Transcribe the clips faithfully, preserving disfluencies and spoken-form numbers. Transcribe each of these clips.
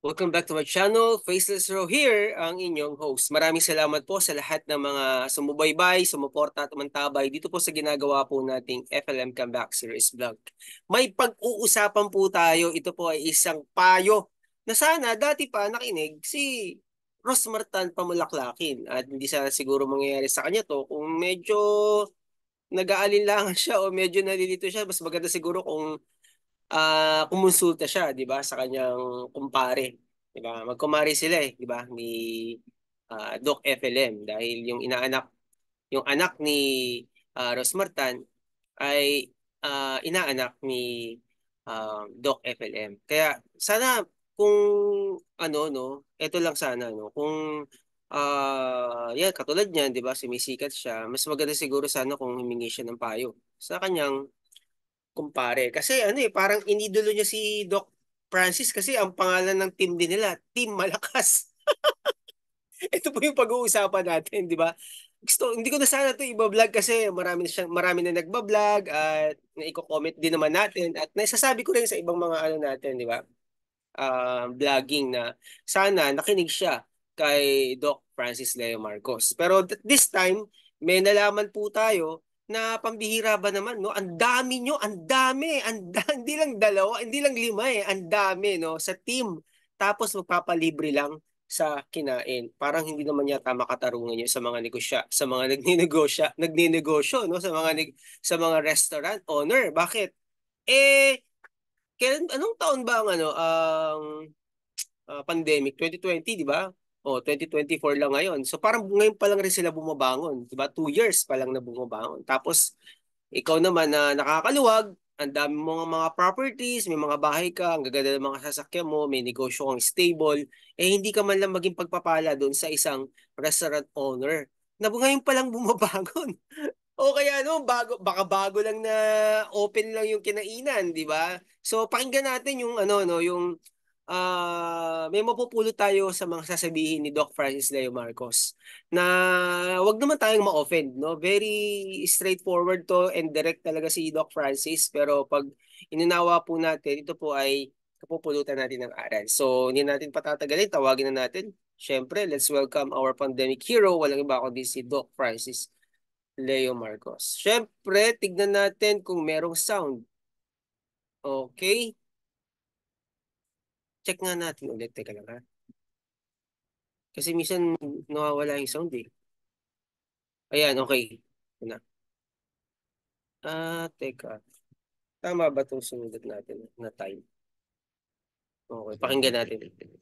Welcome back to my channel, Faceless Row here, ang inyong host. Maraming salamat po sa lahat ng mga sumubaybay, sumuporta at umantabay dito po sa ginagawa po nating F L M Comeback Series Vlog. May pag-uusapan po tayo, ito po ay isang payo na sana dati pa nakinig si Ross Martan Pamulaklakin at hindi sana siguro mangyayari sa kanya to kung medyo nag-aalinlangan siya o medyo nalilito siya. Mas maganda siguro kung ah kumonsulta siya, 'di ba, sa kanyang kumpare, 'di ba? Magkumare sila eh, 'di ba, ni ah, Doc F L M dahil yung inaanak yung anak ni ah, Ros Martan ay ah, inaanak ni ah, Doc F L M. Kaya sana kung ano no, ito lang sana no, kung ah yan katulad niyan, 'di ba, sumisikat siya, mas maganda siguro sana kung humingi siya ng payo sa kanyang kumpare. Kasi ano eh, parang inidolo niya si Doc Francis kasi ang pangalan ng team din nila, Team Malakas. Ito po yung pag-uusapan natin, di ba? Gusto, hindi ko na sana ito iba-vlog kasi marami na siyang, marami na nagba-vlog at naiko-comment din naman natin at naisasabi ko rin sa ibang mga ano natin, di ba? uh, vlogging na sana nakinig siya kay Doc Francis Leo Marcos. Pero th- this time, may nalaman po tayo na pambihira ba naman, no? Ang dami nyo, ang dami, ang da- hindi lang dalawa, hindi lang lima eh, ang dami, no? Sa team. Tapos magpapalibre lang sa kinain. Parang hindi naman yata makatarungan yun sa mga negosya, sa mga nagninegosya, nagninegosyo, no? Sa mga neg- sa mga restaurant owner. Bakit? Eh, kailan, anong taon ba ang ano, ang ah, pandemic? twenty twenty, di ba? O, twenty twenty-four lang ngayon. So parang ngayon pa lang rin sila bumabangon, di ba? Two years pa lang na bumabangon. Tapos, ikaw naman na nakakaluwag, ang dami mo mga properties, may mga bahay ka, ang gaganda ng mga sasakyan mo, may negosyo kang stable, eh hindi ka man lang maging pagpapala doon sa isang restaurant owner na ngayon pa lang bumabangon. O kaya ano, bago, baka bago lang na open lang yung kinainan, di ba? So pakinggan natin yung ano no, yung ah may mapupulot tayo sa mga sasabihin ni Doc Francis Leo Marcos na wag naman tayong ma-offend, no? Very straightforward to and direct talaga si Doc Francis, pero pag inunawa po natin, ito po ay kapupulutan natin ng aral. So hindi natin patatagalin, tawagin na natin. Siyempre, let's welcome our pandemic hero. Walang iba kundi si Doc Francis Leo Marcos. Siyempre, tignan natin kung merong sound. Okay? Check nga natin ulit. Teka lang ha. Kasi minsan nawawala yung sound eh. Ayan, okay. Ito na. Ah, teka. Tama ba itong sumunod natin na time? Okay, pakinggan natin.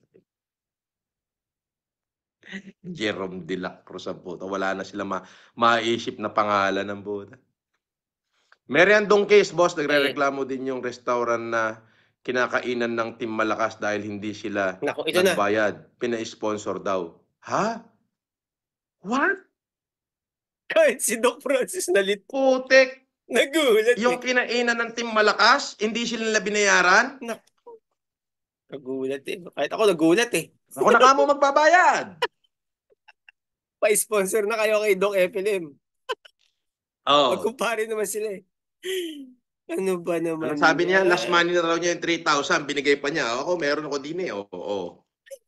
Jerome de la Cruz ang puta. Wala na sila ma maisip na pangalan ng puta. Meriandong case, boss, Ayan. nagrereklamo din yung restaurant na kinakainan ng Team Malakas dahil hindi sila Nako, ito na. nagbayad. Pina-sponsor daw. Ha? What? Kahit si Doc Francis nalit. Putek! Nagulat eh. Yung kinainan ng Team Malakas, hindi sila nila binayaran? Nako. Nagulat eh. Kahit ako nagulat eh. Ako na ka mo magbabayad. Pa-sponsor na kayo kay Doc F L M. Oh. Magkumpare naman sila eh. Ano ba Ano naman sabi niya? Last yan? money na raw niya yung three thousand. Binigay pa niya. Ako, meron ako din eh. Oo. Oh, oh.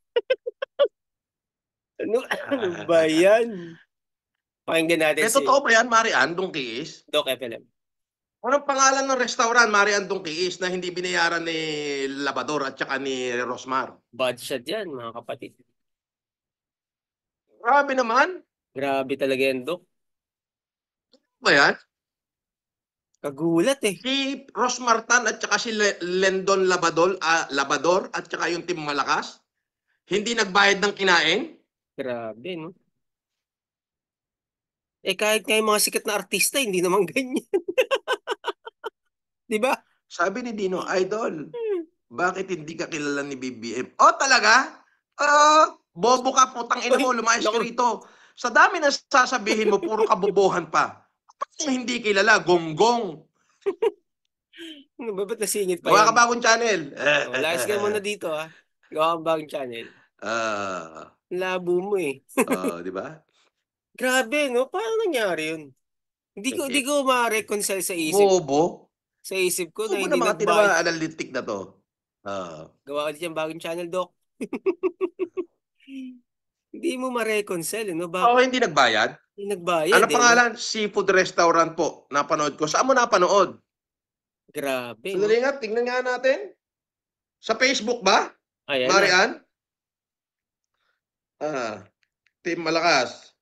Ano, ano ba yan? Pakinggan natin Eh, si totoo ba yan, Marian, Dungkis? Doc F L M. Anong pangalan ng restaurant, Marian Dungkis, na hindi binayaran ni Labador at saka ni Rosmar? Bad shot yan, mga kapatid. Grabe naman. Grabe talaga yan, Doc. Ba yan? Kagulat eh. Si Rosmar Tan at saka si Le- Lendon Labador, ah, Labador at saka yung Team Malakas, hindi nagbayad ng kinain? Grabe, no? Eh, kahit nga yung mga sikat na artista, hindi naman ganyan. Di ba? Sabi ni Dino, Idol, bakit hindi ka kilala ni B B M? Oh, talaga? Ah, bobo ka, putang ina mo, Uy, lumayas ka naku. rito. Sa dami ng sasabihin mo, puro kabobohan pa. Bakit hindi kilala? Gonggong. Ano ba, ba't nasingit pa Gawa yan? ka bagong channel. Oh, layas ka muna dito, ha? Gawa kang bagong channel. Ah, Labo mo eh. oh, di ba? Grabe, no? Paano nangyari yun? Hindi ko, hindi ko ma-reconcile sa isip. Bobo. Sa isip ko na Bobo hindi ng mga nagbayad. tinawa analytic na to. Ah, Gawa ka dyan bagong channel, Doc. Hindi mo ma-reconcile, ano ba? Oo, hindi nagbayad? Yung nagbayad Ano eh, no? pangalan? Seafood restaurant po, napanood ko. Saan mo napanood? Grabe, Sandali no? nga, tingnan nga natin. Sa Facebook ba? Ayan na. Marian? Ah, Team Malakas.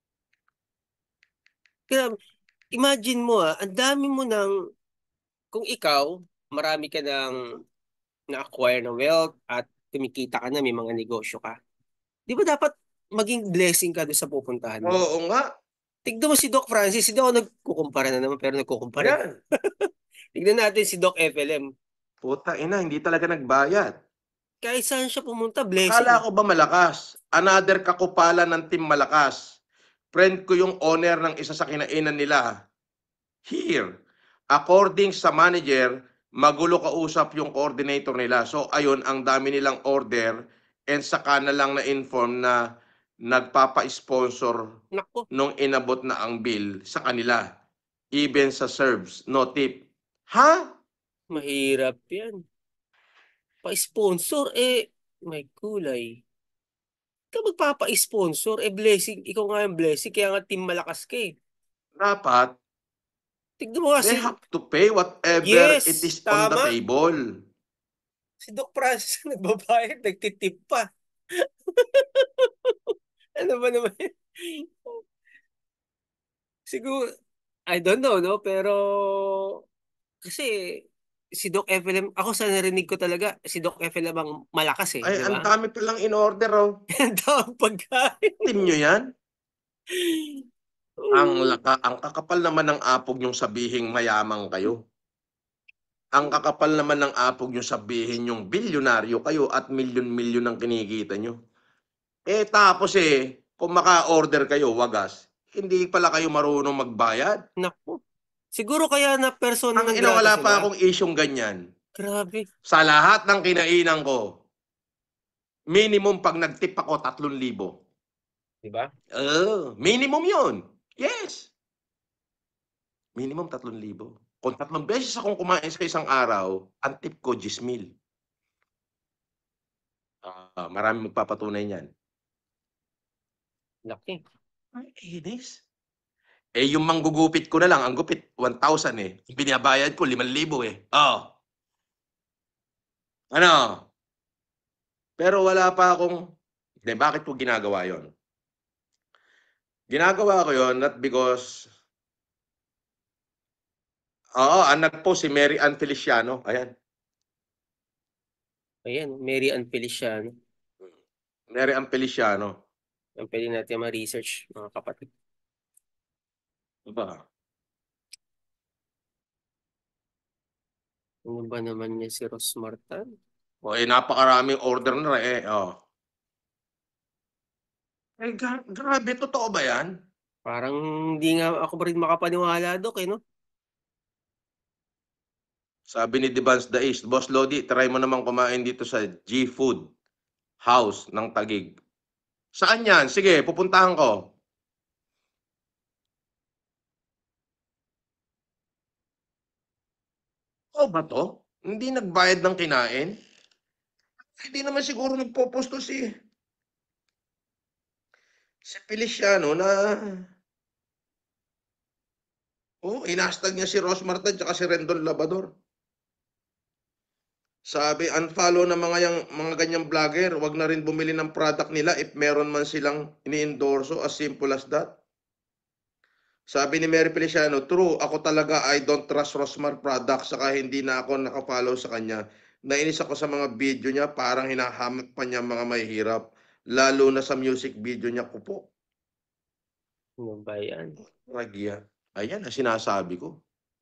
Grabe. Imagine mo ah, ang dami mo ng, kung ikaw, marami ka ng na-acquire na wealth at kumikita ka na, may mga negosyo ka. Di ba dapat maging blessing ka doon sa pupuntahan mo? Oo nga. Tignan mo si Doc Francis, hindi ako nagkukumpara na naman, pero nagkukumpara. Ayan. Tignan natin si Doc F L M. Puta ina, hindi talaga nagbayad. Kahit saan siya pumunta, blessing. Akala ko ba malakas? Another kakupalan ng Team Malakas. Friend ko yung owner ng isa sa kinainan nila. Here, according sa manager, magulo kausap yung coordinator nila. So ayun, ang dami nilang order and saka na lang na-inform na nagpapa-sponsor Nako, nung inabot na ang bill sa kanila. Even sa serves, no tip. Ha? mahirap yan. Pa-sponsor, eh, may kulay. Ka magpapa-sponsor, eh blessing, ikaw nga yung blessing, kaya nga team malakas ka eh. Dapat, Tignan mo nga they si, have to pay whatever it yes, is on the tama. table. Si Doc Francis nagbabayad, nagtitip pa. Ano ba naman yun? Siguro, I don't know, no? Pero, kasi, si Doc F L M, ako sa narinig ko talaga, si Doc F L M ang malakas eh, Ay, di ang ba? dami palang in order, oh. Ang daang pagkain. Team nyo yan? Ang Mm, laka, ang kakapal naman ng apog yung sabihing mayamang kayo. Ang kakapal naman ng apog yung sabihin yung bilyonaryo kayo at milyon-milyon ang kinikita nyo. Eh tapos eh, kung maka-order kayo, wagas, hindi pala kayo marunong magbayad. naku. Siguro kaya na persona Ang ng ina, grata wala pa sila. akong isyong ganyan. Grabe. Sa lahat ng kinainan ko, minimum pag nag-tip ako, tatlong libo. Di ba? Oh, minimum yun. Yes. Minimum tatlong libo. Kung tatlong beses akong kumain sa isang araw, ang tip ko, diyes mil. Ah, marami magpapatunay niyan. Laki. Ay, inis. Eh, yung manggugupit ko na lang, ang gupit, one thousand eh. Yung binabayad ko, limang libo eh. Oh, ano? Pero wala pa akong, hindi, bakit ko ginagawa yon? Ginagawa ko yon not because, oo, ang nag-post si Mary Ann Feliciano. Ayan. Ayan, Mary Ann Feliciano. Mary Ann Feliciano. Ang pwede natin ma-research, mga kapatid. Diba? Ano ba naman niya si Rosmartan? O, eh, napakaraming order na eh. Oh. Eh, gra- grabe, totoo ba yan? Parang hindi nga ako pa rin makapaniwala, Dok, eh, no? Sabi ni Devans the East, Boss Lodi, try mo naman kumain dito sa G-Food House ng Taguig. Saan yan? Sige, pupuntahan ko. O ba to? Hindi nagbayad ng kinain? Hindi naman siguro nagpo-posto si si Feliciano na oh, inastag niya si Rose Martin at si Rendon Labador. Sabi, unfollow na mga yang mga ganyang vlogger, wag na rin bumili ng product nila if meron man silang ini-endorso, as simple as that. Sabi ni Mary Feliciano, true, ako talaga I don't trust Rosmar products saka hindi na ako nakafollow sa kanya. Nainis ako sa mga video niya, parang hinahamak pa niya mga mahihirap. Lalo na sa music video niya ko po. Ano ba yan? Ragya. Ayan ang sinasabi ko.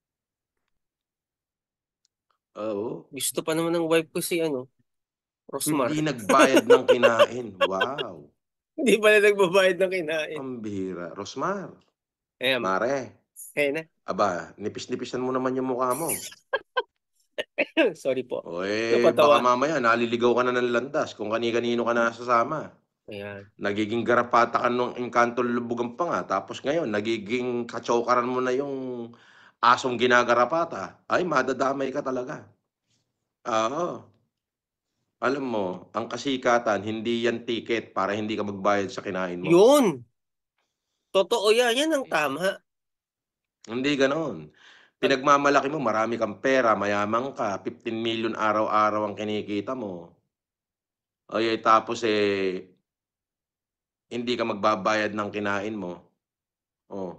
Oo. Gusto pa naman ng wife ko si, ano, Rosmar. Hindi nagbayad ng kinain. Wow. Hindi pala nagbabayad ng kinain. Pambihira. Rosmar. Ayan, Mare. ayan na. Aba, nipis-nipisan mo naman yung mukha mo. Sorry po. O eh, baka Napatawa. mamaya naliligaw ka na ng landas kung kani-kanino ka nasasama. Ayan. Nagiging garapata ka nung Encanto Lulubugan pa nga. Tapos ngayon, nagiging kachokaran mo na yung asong ginagarapata. Ay, madadamay ka talaga. Oo. Alam mo, ang kasikatan hindi yan ticket para hindi ka magbayad sa kinain mo. Yun, totoo yan. Yan ang tama. Hindi gano'n. Pag, Pinagmamalaki mo marami kang pera, mayaman ka, fifteen million araw-araw ang kinikita mo. O eh, tapos, eh, hindi ka magbabayad ng kinain mo, oh,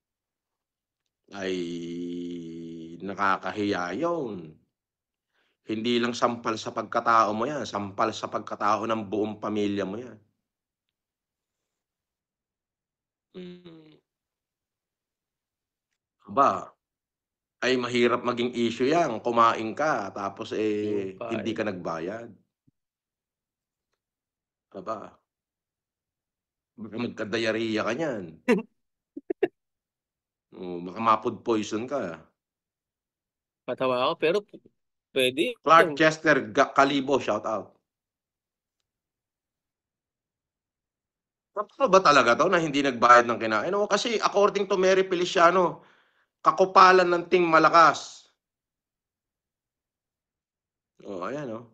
ay nakakahiya 'yun. Hindi lang sampal sa pagkatao mo 'yan, sampal sa pagkatao ng buong pamilya mo 'yan. Mm. Aba, ay mahirap maging issue 'yan, kumain ka tapos, yun eh, pa hindi ka eh. nagbayad. Aba, baka magka-diarrhea ka niyan. Oh, baka ma-food poison ka. Patawa ako, pero pwede Clark yun. Chester Ga Calibo, shout out. Totoo ba talaga 'to na hindi nagbayad ng kinain? Oo, kasi according to Mary Feliciano, kakupalan ng team malakas. Oh, ayan, oh.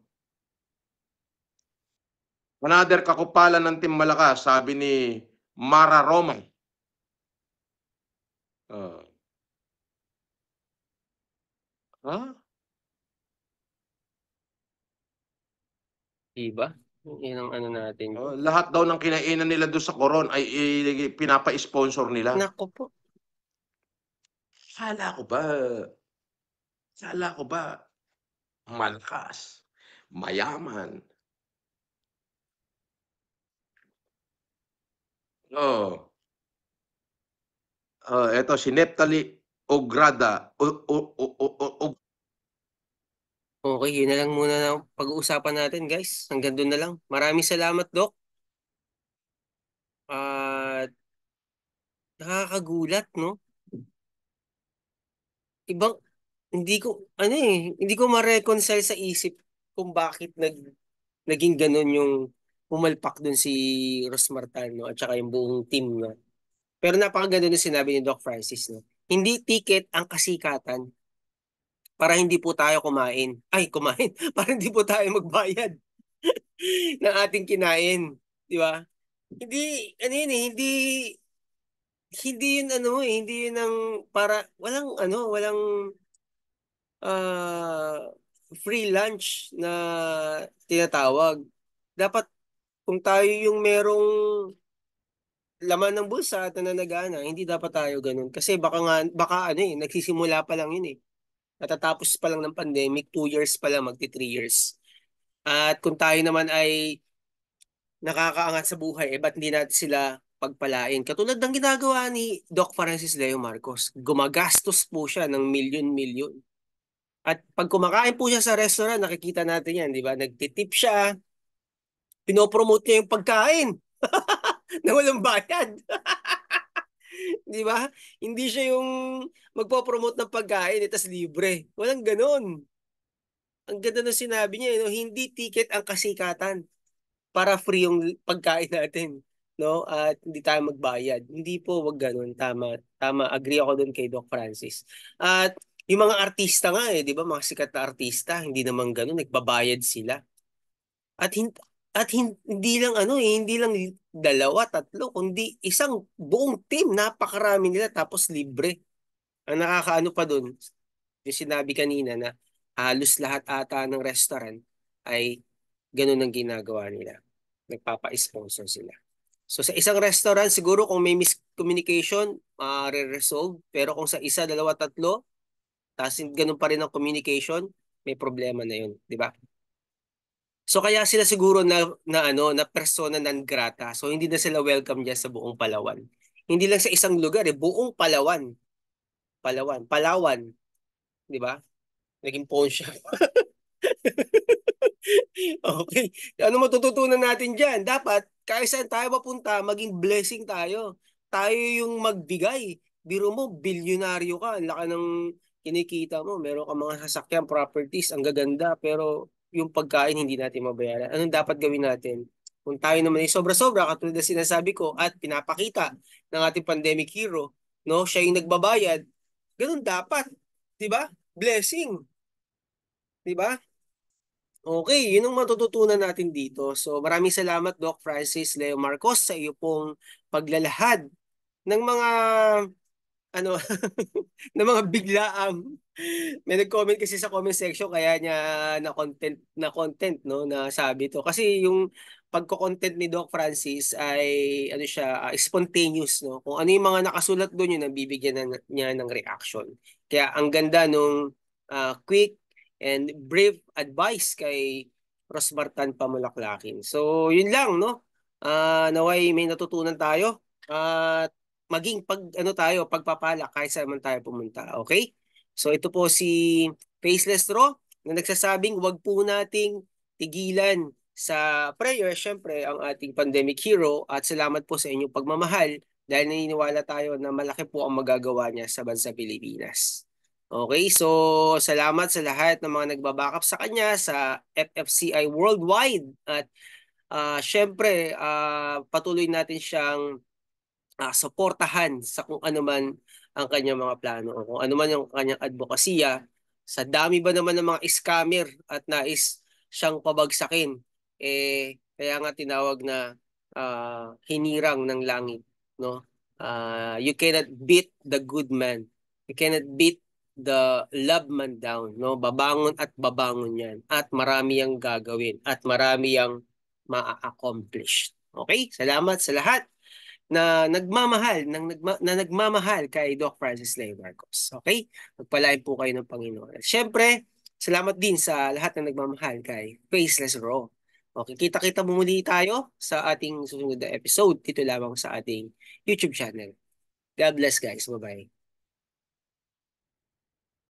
Another kakupalan ng team malakas, sabi ni Mara Roma. Oh, ha? Diba? Yan ang ano natin Oh, dyan. lahat daw ng kinainan nila dun sa Coron ay i pinapa-sponsor nila. Naku po. Akala ko ba akala ko ba malakas, mayaman. Oh, oh, eto si Neptali Ograda o o o o o og Okay, yun na lang muna na pag-uusapan natin, guys. Hanggang doon na lang. Maraming salamat, Doc. At nakakagulat, no? Ibang, hindi ko, ano eh, hindi ko ma-reconcile sa isip kung bakit nag, naging ganun yung pumalpak dun si Rosmartan, no? At saka yung buong team, no? Pero napakaganda nung sinabi ni Doc Francis, no? Hindi ticket ang kasikatan para hindi po tayo kumain. Ay, kumain. Para hindi po tayo magbayad ng ating kinain. Di ba? Hindi, ano yun eh, hindi, hindi yun ano eh, hindi yun ang para, walang ano, walang ah, free lunch na tinatawag. Dapat kung tayo yung merong laman ng bulsa at nananagana, hindi dapat tayo ganun. Kasi baka nga, baka ano eh, nagsisimula pa lang yun eh. Natatapos pa lang ng pandemic, two years pa lang, magti three years. At kung tayo naman ay nakakaangat sa buhay, eh ba't hindi natin sila pagpalain? Katulad ng ginagawa ni Doc Francis Leo Marcos. Gumagastos po siya ng milyon-milyon. At pag kumakain po siya sa restaurant, nakikita natin yan, di ba? Nagtitip siya, pinopromote niya yung pagkain na walang bayad. Di ba? Hindi siya yung magpo-promote ng pagkain, itas libre. Walang ganun. Ang ganda ng sinabi niya, eh, no? Hindi ticket ang kasikatan para free yung pagkain natin, no? At hindi tayo magbayad. Hindi po, wag ganun. Tama, tama. Agree ako doon kay Doc Francis. At yung mga artista nga eh, di ba? Mga sikat na artista, hindi naman ganun, nagbabayad sila. At hin- at hin- hindi lang ano eh, hindi lang dalawa, tatlo, kundi isang buong team, napakarami nila tapos libre. Ang nakakaano pa doon, yung sinabi kanina na halos lahat ata ng restaurant ay ganun ang ginagawa nila. Nagpapa-sponsor sila. So sa isang restaurant, siguro kung may miscommunication, ma-resolve. Pero kung sa isa, dalawa, tatlo, tapos ganun pa rin ang communication, may problema na yun, di ba? So kaya sila siguro na, na ano, na persona non grata. So hindi na sila welcome diyan sa buong Palawan. Hindi lang sa isang lugar eh, buong Palawan. Palawan, Palawan, di ba? Naging pawn siya. Okay. Ano matututunan natin dyan? Dapat, kahit saan tayo mapunta, maging blessing tayo. Tayo yung magbigay. Biro mo, bilyonaryo ka. Ang laki ng kinikita mo. Meron ka mga sasakyan, properties, ang gaganda. Pero yung pagkain, hindi natin mabayaran. Anong dapat gawin natin? Kung tayo naman ay sobra-sobra, katulad na sinasabi ko, at pinapakita ng ating pandemic hero, no? Siya yung nagbabayad. Ganun dapat. Di ba? Blessing. Di ba? Okay, yun ang matututunan natin dito. So maraming salamat Doc Francis Leo Marcos sa iyo pong paglalahad ng mga ano ng mga biglaang may nag-comment kasi sa comment section kaya niya na content na content no na sabi to kasi yung pagko-content ni Doc Francis ay ano siya ah, spontaneous no kung ano yung mga nakasulat doon yun ang bibigyan na, niya ng reaction kaya ang ganda nung ah, quick and brief advice kay Rosmartan Pamulaklakin so yun lang no Ah, naway may natutunan tayo at maging pag ano tayo pagpapala kahit saan man tayo pumunta okay so ito po si Faceless Raw na nagsasabing wag po nating tigilan sa prayer, syempre ang ating pandemic hero at salamat po sa inyong pagmamahal dahil naniniwala tayo na malaki po ang magagawa niya sa bansa Pilipinas. Okay, so salamat sa lahat ng mga nagbabackup sa kanya sa F F C I Worldwide at ah syempre ah patuloy natin siyang ah, suportahan sa kung ano man ang kanyang mga plano o kung ano man yung kanyang advokasya. Sa dami ba naman ng mga scammer at nais siyang pabagsakin, eh, kaya nga tinawag na ah, hinirang ng langit. No? Ah, you cannot beat the good man. You cannot beat the love man down. No? Babangon at babangon yan. At marami yang gagawin. At marami yang ma-accomplish. Okay? Salamat sa lahat na nagmamahal ng nagma, na nagmamahal kay Doc Francis Lay Marcos. Okay? Magpalain po kayo ng Panginoon. At syempre, salamat din sa lahat na nagmamahal kay Faceless Raw. Okay, kita-kita muli tayo sa ating susunod na episode dito lamang sa ating YouTube channel. God bless guys. Bye-bye.